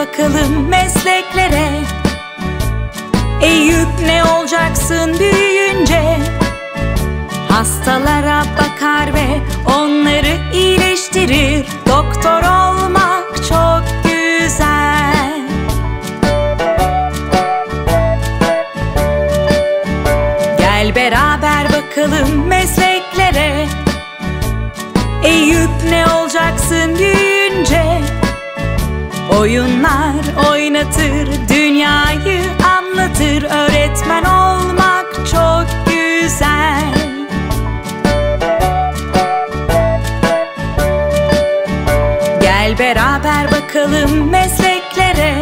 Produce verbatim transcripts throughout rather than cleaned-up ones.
bakalım mesleklere. Eyüp ne olacaksın büyüyünce? Hastalara bakar ve onları iyileştirir. Doktor olmak çok güzel. Gel beraber bakalım mesleklere. Eyüp ne olacaksın büyüyünce? Oyunlar oynatır, dünyayı anlatır. Öğretmen olmak çok güzel. Gel beraber bakalım mesleklere.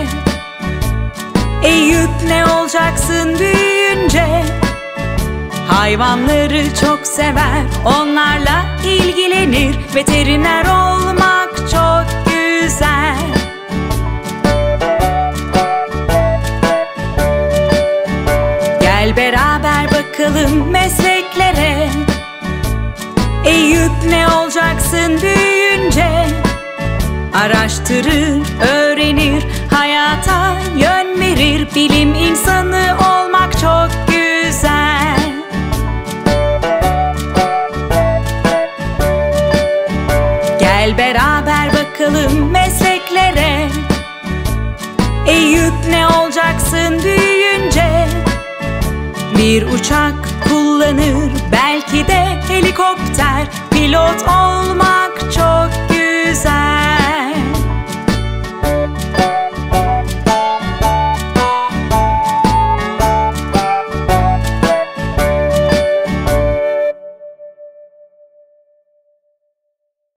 Eyüp ne olacaksın büyüyünce? Hayvanları çok sever, onlarla ilgilenir. Veteriner olmak çok güzel. Gel beraber bakalım mesleklere. Eyüp ne olacaksın büyüyünce? Araştırır, öğrenir, hayata yön verir. Bilim insanı olmak çok güzel. Gel beraber bakalım mesleklere. Eyüp ne olacaksın büyüyünce? Bir uçak kullanır, belki de helikopter. Pilot olmak